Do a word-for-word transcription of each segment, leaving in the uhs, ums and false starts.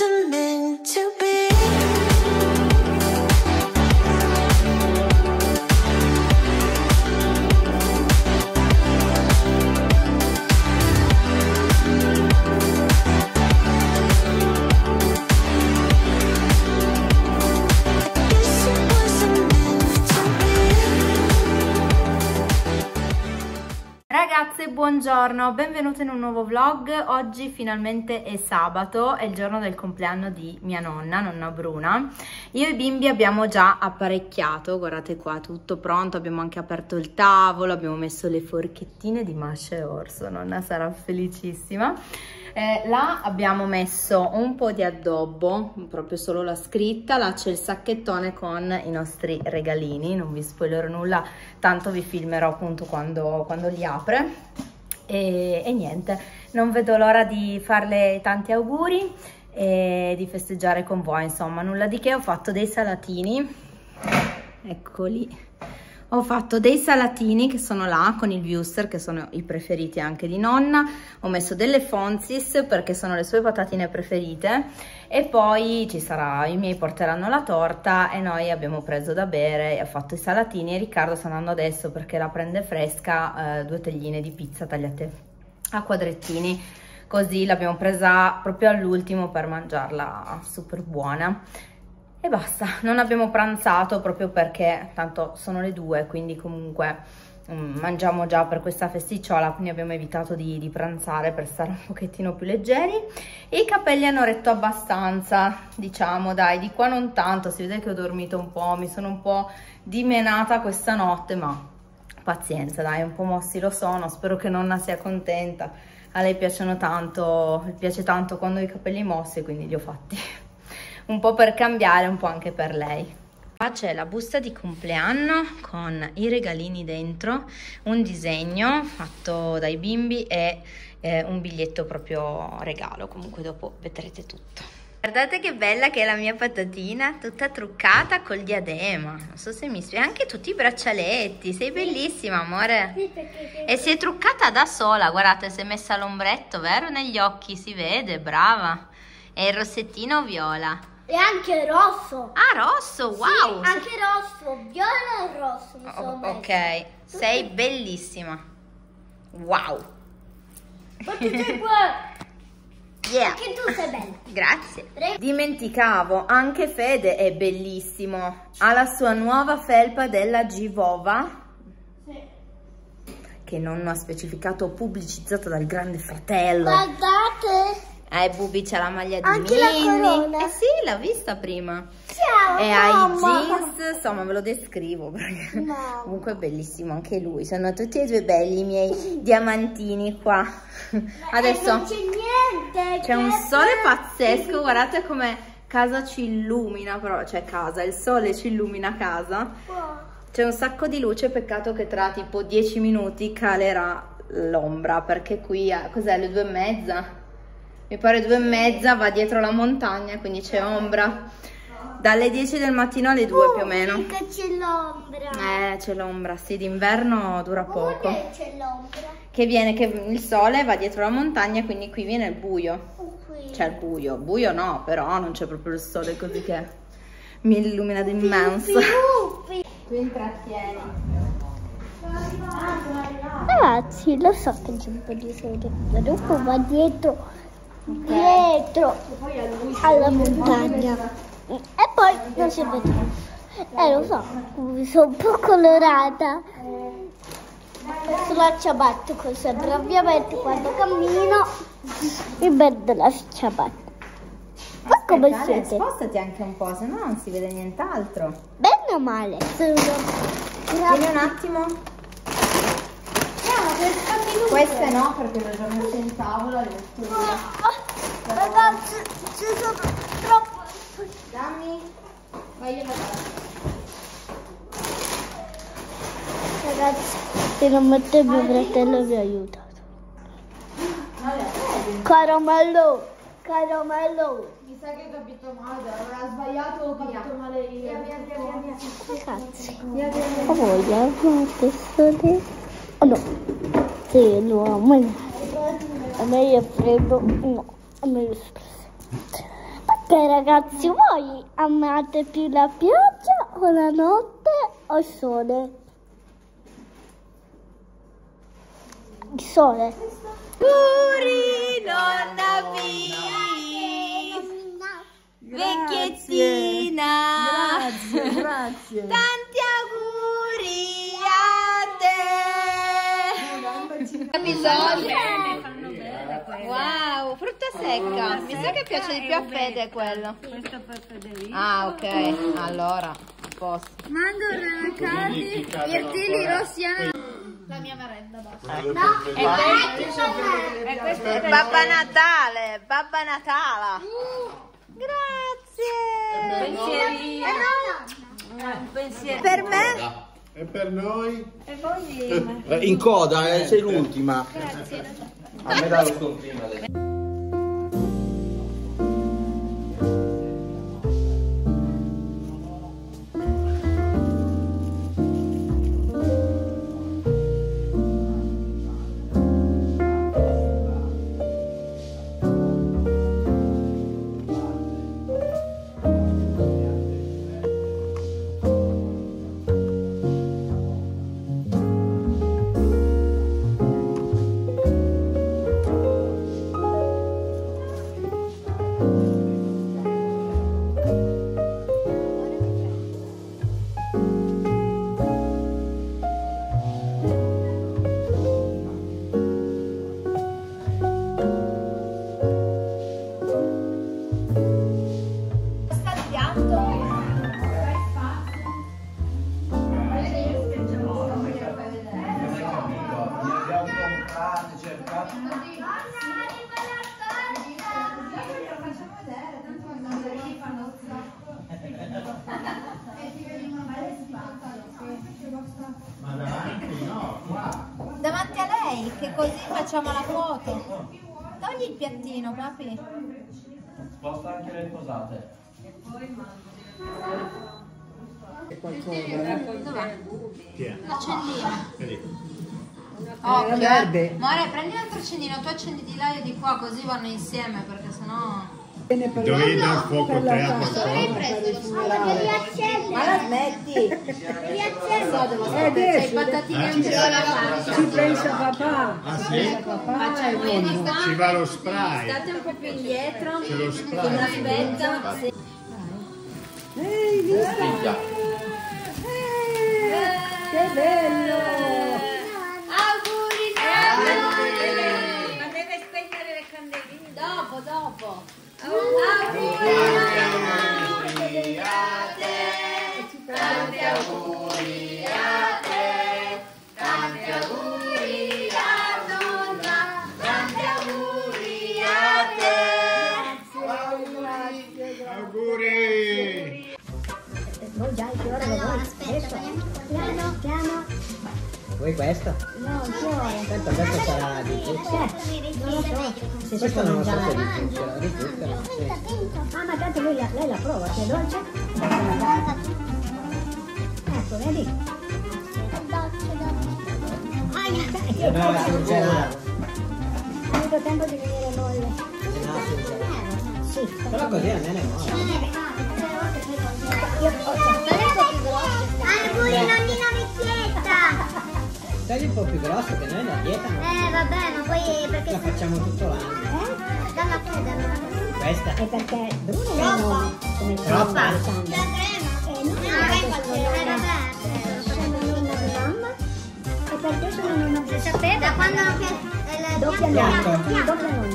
wasn't meant to be. Ragazze, buongiorno, benvenute in un nuovo vlog. Oggi finalmente è sabato, è il giorno del compleanno di mia nonna, nonna Bruna. Io e i bimbi abbiamo già apparecchiato, guardate qua, tutto pronto, abbiamo anche aperto il tavolo, abbiamo messo le forchettine di mascia e orso, nonna sarà felicissima. Eh, là abbiamo messo un po' di addobbo, proprio solo la scritta, là c'è il sacchettone con i nostri regalini, non vi spoilerò nulla, tanto vi filmerò appunto quando, quando li apre e, e niente, non vedo l'ora di farle tanti auguri e di festeggiare con voi, insomma nulla di che. Ho fatto dei salatini, eccoli. Ho fatto dei salatini che sono là con il wuster, che sono i preferiti anche di nonna. Ho messo delle Fonzis perché sono le sue patatine preferite. E poi ci sarà, i miei porteranno la torta e noi abbiamo preso da bere e ho fatto i salatini. E Riccardo sta andando adesso perché la prende fresca, eh, due tegline di pizza tagliate a quadrettini. Così l'abbiamo presa proprio all'ultimo per mangiarla super buona. E basta, non abbiamo pranzato proprio perché tanto sono le due, quindi comunque um, mangiamo già per questa festicciola, quindi abbiamo evitato di, di pranzare per stare un pochettino più leggeri. E i capelli hanno retto abbastanza, diciamo, dai, di qua non tanto, si vede che ho dormito un po', mi sono un po' dimenata questa notte, ma pazienza, dai, un po' mossi lo sono, spero che nonna sia contenta. A lei piacciono tanto, mi piace tanto quando ho i capelli mossi, quindi li ho fatti. Un po' per cambiare, un po' anche per lei. Qua c'è la busta di compleanno con i regalini dentro, un disegno fatto dai bimbi e eh, un biglietto proprio regalo. Comunque dopo vedrete tutto. Guardate che bella che è la mia patatina, tutta truccata col diadema. Non so se mi spiega, anche tutti i braccialetti. Sei bellissima, amore. E si è truccata da sola, guardate, si è messa l'ombretto, vero? Negli occhi si vede, brava. E il rossettino viola. E anche rosso. Ah, rosso, wow. Sì, anche rosso, viola e rosso mi sono oh, ok, sei bellissima. Wow. Yeah. Anche tu sei bella. Grazie. Dimenticavo, anche Fede è bellissimo. Ha la sua nuova felpa della Givova. Sì. Che nonno ha specificato, pubblicizzato dal Grande Fratello. Guardate. Eh, Bubi c'ha la maglia di anche la corona. Eh sì, l'ho vista prima. Ciao, e mamma. ha i jeans, insomma ve lo descrivo perché Mamma. Comunque è bellissimo anche lui. Sono tutti e due belli i miei diamantini qua. Ma adesso non c'è niente. C'è un sole pazzesco, guardate come casa ci illumina, però cioè casa, il sole ci illumina casa. C'è un sacco di luce, peccato che tra tipo dieci minuti calerà l'ombra, perché qui cos'è, le due e mezza? Mi pare due e mezza, va dietro la montagna, quindi c'è ombra. Dalle dieci del mattino alle due uh, più o meno. Che c'è l'ombra. Eh, c'è l'ombra, sì, d'inverno dura poco. Perché c'è l'ombra? Che viene, che il sole va dietro la montagna, quindi qui viene il buio. C'è il buio, buio no, però non c'è proprio il sole così che mi illumina d'immenso. Tu intrattieni. Ragazzi, lo so che c'è un po' di sole, ma dopo va dietro. Okay. Dietro alla montagna e poi non si vede. Eh lo so, mi sono un po' colorata sulla ciabatta, come sempre ovviamente quando cammino mi perdo la ciabatta. Ma come Aspetta, siete? Spostati anche un po', se no non si vede nient'altro. Bene o male? Vieni un attimo. Queste no, perché le ho messe in tavola, le metto via. Ragazzi, ci sono troppo. Dammi, vai io Ragazzi, finalmente mio fratello mi ha aiutato. Caramello, caramello. Mi sa che ho capito male, avrà sbagliato, ho capito male io. Ragazzi, ho voglia, guardate, sole. Oh no, sì, no, a me, a me è freddo, no, a me è freddo. Ma Ok ragazzi, voi amate più la pioggia o la notte o il sole? Il sole. Auguri nonna B, vecchiettina. Grazie, grazie. Tanti auguri a te. Bisogna. Wow, frutta secca. Mi sa che piace di più a Fede quello. Questo per Federico. Ah, ok. Allora, a posto. Mandorle caldi, mirtilli rossi. La mia merenda, basta. E questo è Babbo Natale, Babbo Natale. Grazie. pensierino. Un pensiero. Per me? E per noi? E voi? Eh, In coda, eh, sei l'ultima. A me dà lo scontrino adesso. Davanti a lei, che così facciamo la foto. Togli il piattino, papi. Sposta anche le posate. Dov'è? Chi è? L'accendino. Vedi? Occhio, eh. Amore, prendi un altro accendino, tu accendi di là e di qua, così vanno insieme, perché sennò... Dovevi dar fuoco te a qualcosa? Ma la smetti? Devi accendere. Adesso I patatini non ce la fare. ci pensa papà. Ah sì? Facciamo io di sta. Ci va lo spray. State un po' più indietro. C'è lo Chi mi spray. aspetta. Sì. Ehi, vista? Che bello! Auguri Nando! Ma deve spegnere le candeline. Dopo, dopo. Auguri a te, tanti auguri a te, tanti auguri a nonna, tanti auguri a te. Auguri! Voi già che ora lo vuoi? Adesso? Piano, piano. Vuoi questa? No, che ora? Tanto adesso sarà di zucchero. Non lo so. Se si Questa può non lo so se è mangiare. di zucchero, di zucchero, sì. Ah, ma tanto lei la, lei la prova, se è dolce? Ecco, vedi? Se no è gelato. Ha avuto tempo di venire molle. Se no è gelato. Sì. Però così almeno è buono. Io ho Auguri nonnina vecchietta. Togli un po' più grosso che noi la dieta non Eh vabbè, ma poi perché la facciamo tutto l'anno. eh? dalla fede allora. Questa? È perché Bruno è enorme, come Troppa. La Alessandro. crema. E non Eh, è vabbè, perché eh, sono vabbè. nonna di mamma e perché sono nonna di Sapete? Da quando non piace il doppia Piatto. nonna. Sì, doppia nonna.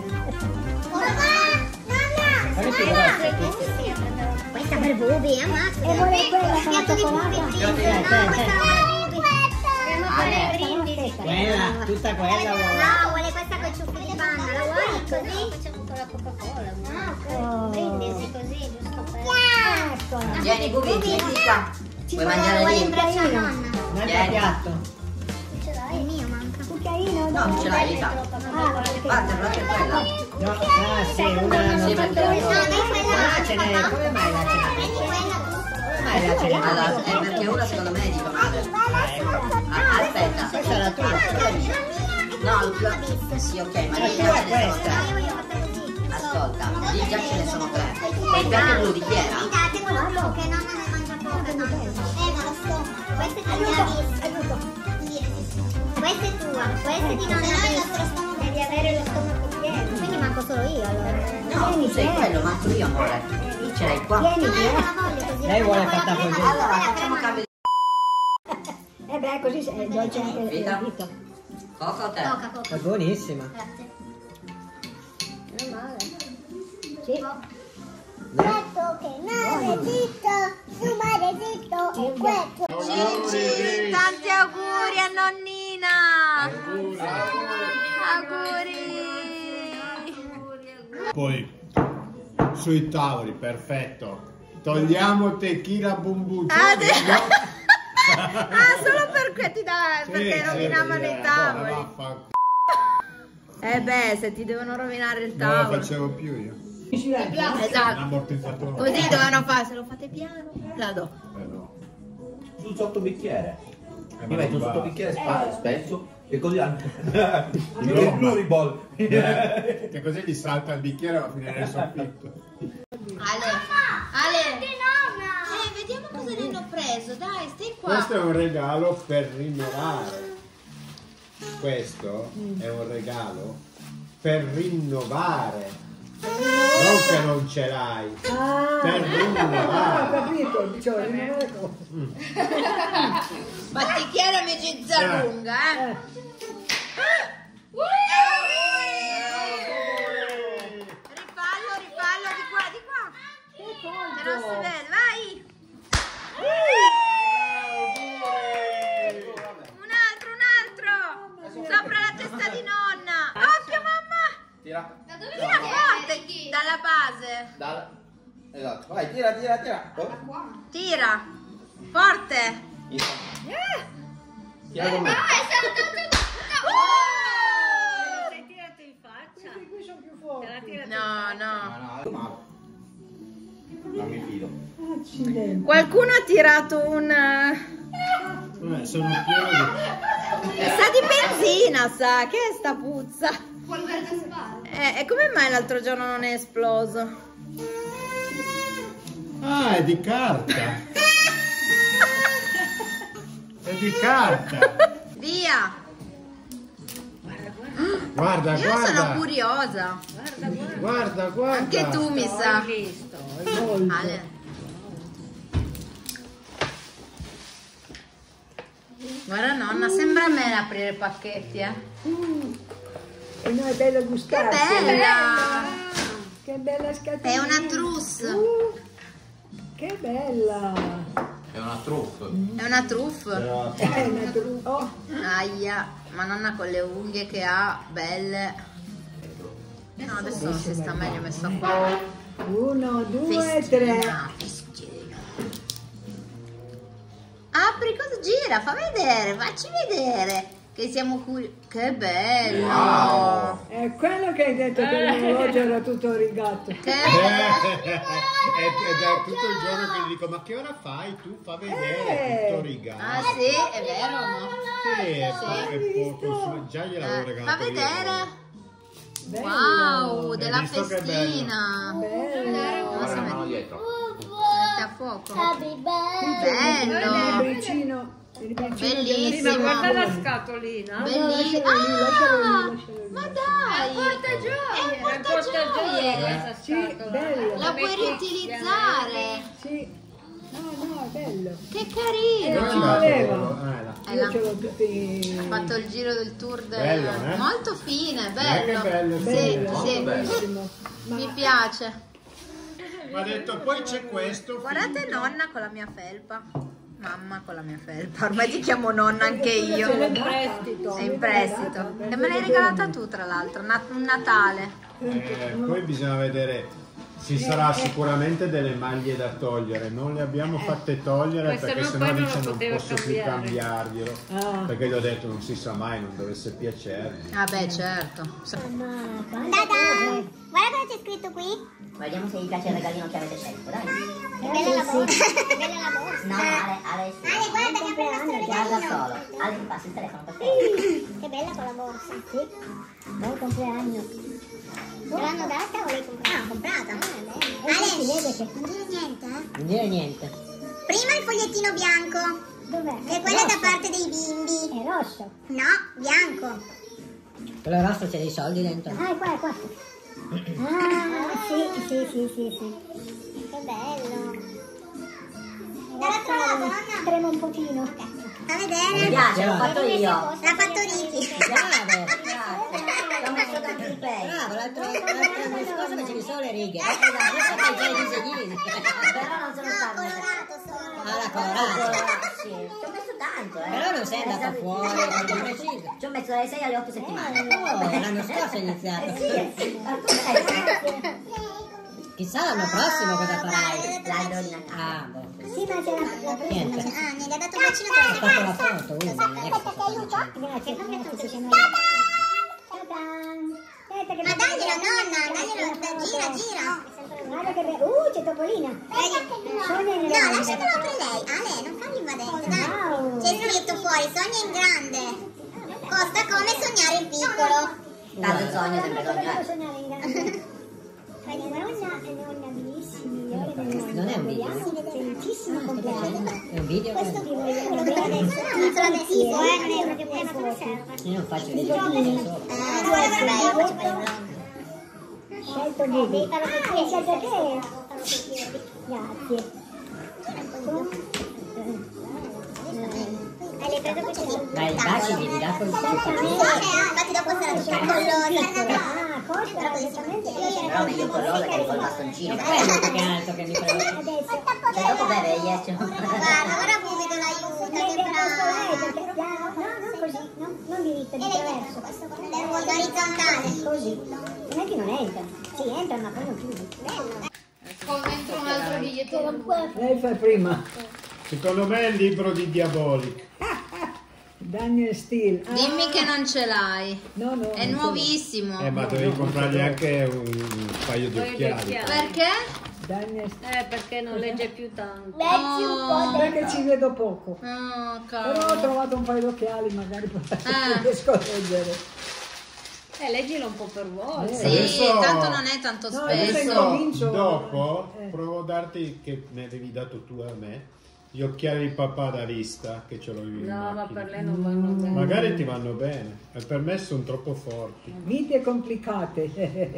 Fammi più grosso. Questa per Bubi, ammazza. E vuole quella con la Piatto di cioccolata? Bubi. Io direi, No, te, questa te. è Bubi. Dobbiamo fare brindisi. Quella, tutta quella vuoi. No, vuole questa con ciuffi di panna. La vuoi così? Facciamo con la Coca-Cola. No, brindisi così, giusto per... Ecco. Vieni, Bubi, vieni qua. Ci Vuoi vuole, mangiare vuole lì? in braccio a nonna. Un'altra piatto. Ce l'hai? Il mio manca. Cucchiaino? No, non ce l'hai, mica. Ah, ok. Guarda, guarda quella. No, ah sì, una Sì, non perché- No, dai quella. Ah, ce n'è, come mai la ce n'è? Prendi quella tu. Come mai la ce n'è? Allora, è perché una secondo me è di tua madre. Ah, aspetta. Questa è la tua. No, il tuo... Sì, ok, ma La io tua è questa. Io voglio fatta così. ascolta, lì già ce ne sono tre. E il piatto blu di chi era? Date quello blu che nonna ne mangia poco. Eh, ma lo stomaco. Questo è tagliato. Questa è tua, questa è di nonna Bis. Devi avere lo stomaco pieno. Quindi manco solo io allora. No, tu sei quello, manco io ancora. Ce l'hai qua. Lei vuole fatta così. Allora facciamo cambio di... Eh beh, così è dolce anche il Vita? dito. Coca o te? Coca, coca. È buonissima. Grazie. Meno male. Sì. Detto che mare zitto, su mare zitto, e questo. Gigi, tanti auguri a nonnina. Auguri. Poi sui tavoli, perfetto. Togliamo tequila bumbuccio. Ah, de- ah, solo perché ti dà, perché rovinavano i tavoli. Eh beh, se ti devono rovinare il Non lo tavolo. facevo più io. Esatto. L'ammortizzatore. Così dovevano fare, se lo fate piano, la do. Eh no. Sul sottobicchiere. Eh, Mi ma metto non un va. sottobicchiere spa- spesso e così anche. Il pluriball. Eh, che così gli salta il bicchiere e va a finire il soffitto. Ale, Ale. Eh, vediamo cosa ne hanno preso, dai, stai qua. Questo è un regalo per rinnovare. Questo è un regalo per rinnovare. Non che non ce l'hai. Ah, Per ho rinnovare. capito, dicevo, rinnovare cosa. Battichiera amicizia Eh. lunga, eh. Eh. Rifallo, rifallo, di qua, di qua. Che Che non si colpo. vede, vai. Un altro, un altro. Sopra la testa di nonna. Occhio, mamma. Tira. Tira forte, dalla base. Dalla. Esatto. Vai, tira, tira, tira. Oh. Tira. Forte. Tira con me. Questi qui sono più forti. No, no. Ah, no, ma non mi fido. Accidenti. Qualcuno ha tirato un... eh, Eh, sono pieno di... sa di benzina, sa. Che è sta puzza? Eh, e come mai l'altro giorno non è esploso? Ah, è di carta. È di carta. Via. Guarda, Io guarda. sono curiosa. Guarda, guarda. Anche tu mi sa. Ale. Guarda nonna, sembra a me aprire pacchetti, eh. E no, è bello Che gustarsi. bella! Che bella scatolina. È una trousse. Uh, che bella. È una truffa. È una truffe. Però, È una tru- oh, Aia, ma nonna con le unghie che ha, belle. No, adesso non si sta meglio messa qua. uno, due, tre. Festina, festina. Apri, cosa gira? Fa vedere, facci vedere. Che siamo curiosi. Che bello! Wow. È quello che hai detto che l'orologio era tutto rigato. Che È, è da tutto il giorno che gli dico, ma che ora fai? Tu fa vedere, Eh. tutto rigato. Ah sì, è vero, no? Sì, è, Sì. è poco, su- già gliel'avevo Eh, regalato fa io. vedere. Bello. Wow, Hai della visto che festina. Bello. Guarda la mano dietro. Mette a fuoco. Happy birthday. Il Bello. libricino. Il libricino Bellissimo. della Guarda la scatolina. Bellissimo. lascialo lì, lascialo lì, Ah, lascialo lì. ma dai. È un portagioie. Sì, bello. La puoi riutilizzare. Sì. No, no, è bello. Che Eh, carino. ci voleva. Ah, là. Eh, Io là. ce l'ho tutti. Ha fatto il giro del tour del... Bello, eh? Molto fine, Eh, bello. che bello, Sì, Bello, sì. bellissimo. Ma Mi piace. Ma ha detto, poi c'è questo. Guardate finto. nonna con la mia felpa. Mamma con la mia felpa. Ormai ti chiamo nonna anche io. ce l'ho in prestito. È in prestito. E me l'hai regalata tu tra l'altro, un Natale. Eh, poi bisogna vedere. Ci sarà sicuramente delle maglie da togliere, non le abbiamo fatte togliere perché sennò dice non posso più cambiarglielo. Ah. Perché gli ho detto non si sa mai, non dovesse piacermi. Ah beh, certo. Dada. Guarda cosa c'è scritto qui. Vediamo se gli piace il regalino che avete scelto, dai. Che bella la borsa. Che bella la borsa. No, Ale, Ale, sì. Ale, guarda che ha preso il Guarda regalino. solo. Ale, ti passi il telefono per favore. Che bella con la borsa. Sì. Buon compleanno. Te l'hanno data o l'hai comprata? Ah, comprata. vede che... Non dire niente, eh? Non dire niente. Prima il fogliettino bianco. Dov'è? Che quello è da parte dei bimbi. È rosso. No, bianco. Quello rosso c'è dei soldi dentro. Ah, è qua, è qua. Ah, sì, sì, sì, sì, sì. Che bello. Dall'altro lato, nonna. Trema un pochino. A Mi vedere. piace, l'ho fatto io. L'ha fatto Ricky. Bravo. Grazie. L'ho messo da il pay. Bravo, l'altro l'altro scorso facevi solo le righe. Adesso fai già i disegnini. Però non sono No, stato. colorato solo. Ah, la colorata. Sì, ci ho messo tanto, eh. Però non sei andata fuori, non è preciso. Ci ho messo dalle sei alle otto settimane. Oh, l'anno scorso è iniziato. Sì, sì. Ma tu sai, Chissà l'anno prossimo cosa farai. l'albero di Natale. Ah, boh. Sì, ma c'è la, la prima. Niente. Ah, mi ha dato un bacino Ho troppo. fatto la foto, uno, non è che sto facendo. Grazie, grazie, ci siamo Ma daglielo, nonna, daglielo, da- gira, gira. Guarda che bello. Uh, c'è Topolina. Sonia in No, grande. lasciatelo apre lei. Ale, non fargli invadente, dai. Wow. C'è scritto fuori, sogna in grande. Costa come sognare in piccolo. Tanto il sogno è sempre sogno, Devo eh. sognare in grande. È nonna, è nonna bellissimi, io le nonna. Non è un video. Felicissimo compleanno. È un video? Questo che- ti voglio bene. Non te lo tipo, eh, non è proprio Eh, ma come serve? Io non faccio video solo. Eh, guarda, guarda, io faccio quello. Scelto Gigi. Hai scelto te? Grazie. Hai le preso così? Ma i baci devi dare col Sì, ciuffacino. infatti dopo sarà tutta collosa. Ah, costa esattamente. Però meglio con l'ola che col bastoncino. È quello più che altro che mi prego. Adesso. Cioè dopo beve e esce. Guarda, ora Bubi te l'aiuta, che brava. No, non così, non, non diritto, di traverso. Orizzontale. Così. Altrimenti non entra. Sì, entra, ma poi non chiudi. Commento un altro biglietto. Lei fa prima. Secondo me è il libro di Diabolic. Daniel Steele. Ah, Dimmi che non ce l'hai. no, no. È non ce nuovissimo. Eh, ma No, dovevi no, comprargli non anche un, un paio di occhiali. Perché? l'ho. Daniel Steele. Eh, perché non legge più tanto. Leggi un po' Perché ci vedo poco. Oh, Però ho cavolo. trovato un paio di occhiali, magari poi Ah. riesco a leggere. Eh, leggilo un po' per volta. Sì, Adesso- tanto non è tanto No, adesso spesso. incomincio. Dopo Eh. provo a darti, che mi avevi dato tu a me, gli occhiali di papà da vista, che ce l'ho io in No, ma macchina. per lei non vanno bene. Magari ti vanno bene, e per me sono troppo forti. Vite complicate.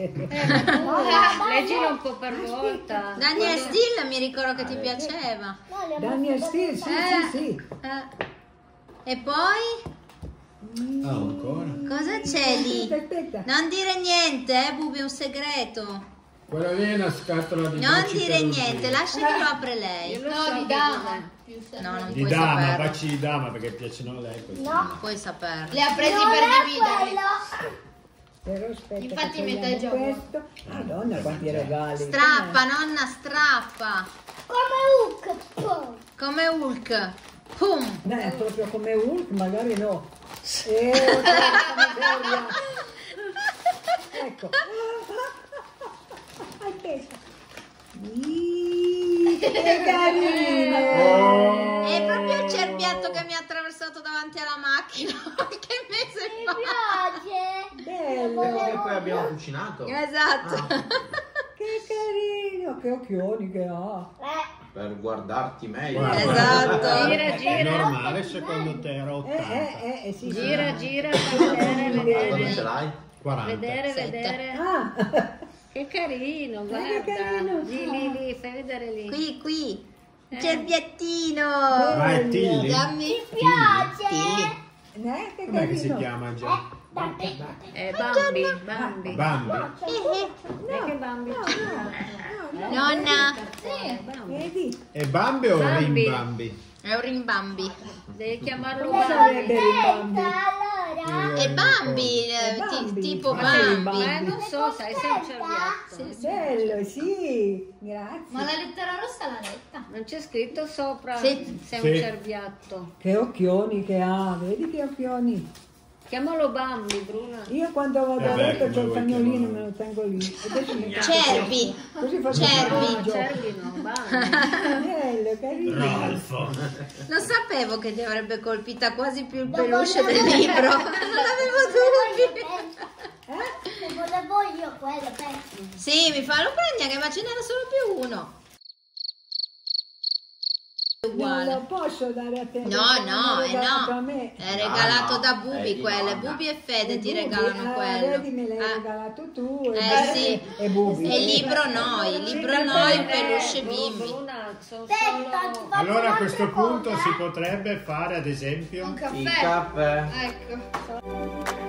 Leggilo un po' per volta. Daniel Steele mi ricordo che ti piaceva. Daniel Steele, sì, Eh. sì, sì. Eh. E poi? Ah, ancora? Cosa c'è lì? Aspetta, aspetta. Non dire niente, eh, Bubi, è un segreto. Quella lì è una scatola di Non baci dire per niente, uscire. lascia che lo apre lei. Io lo so di dama. No, non Di puoi dama, saperlo. baci di dama perché piacciono a lei questi. Non puoi saperlo. Li ha presi per dividerli. Però aspetta, Infatti che metà il togliamo gioco. questo. Madonna, quanti regali. Strappa, nonna, strappa. Come Hulk. Come Hulk. Pum. Com'è? Eh, proprio come Hulk, magari no. Eh, che miseria. Ecco. Aspetta. Ih, che carino. Oh. È proprio il cerbiatto che mi ha attraversato davanti alla macchina qualche mese fa. Bello. Che poi abbiamo cucinato. Esatto. Che carino. Che occhioni che ha. Per guardarti meglio. Guarda, Esatto. Gira, È gira. normale secondo te era Eh, ottanta? eh, eh, sì, sì. Gira, gira, vedere, Quando ce vedere. l'hai? quaranta. Vedere, Sette. vedere. Ah, Che carino, che guarda. carino. Lì, lì, lì, fai vedere lì. Qui, qui. Il cerbiattino. Ma è Tilly? Dammi. Tilly? eh, che Com'è che si carino. chiama già? Eh, Bambi, Bambi. Bambi? E che Bambi c'è? Nonna. Eh, Bambi. Vedi? È Bambi o Bambi. Rimbambi? È un rimbambi. Devi chiamarlo Come Bambi. sarebbe il Bambi? È Bambi, eh, ti- Bambi. tipo Ma sei il Bambi. Eh, non so, sai, sei un cerbiatto. Bello, sì. Grazie. Ma la lettera rossa l'ha letta. Non c'è scritto sopra Sì. sei Sì. un cerbiatto. Che occhioni che ha, vedi che occhioni. Chiamalo Bambi, Bruna. Io quando vado a Eh beh, letto come c'ho il vuoi cagnolino, chiamarlo? me lo tengo lì. Adesso mi faccio- Cervi. Così faccio Cervi. il gioco. Cervi no, Bambi. Bello, carino. Rolfo. Non sapevo che ti avrebbe colpita quasi più il peluche del libro. Non avevo dubbi. Lo volevo io quello, penso. Sì, mi fa lo prendi che ma ce n'era solo più uno. Non Uguale. lo posso dare a te. No, perché no, l'hanno eh regalato no. a me. È regalato Ah, no, da è Bubi di quelle. nonna. Bubi e Fede E ti Bubi, regalano ah, quello. vedi, me l'hai Ah. regalato tu. E Eh Bubi- sì. E Bubi. E il libro no, il libro Sì, no, il per te, peluche Bru- bimbi. Bruna, sono Aspetta, solo... Allora a questo punto si potrebbe fare ad esempio Un Il caffè. caffè. Ecco.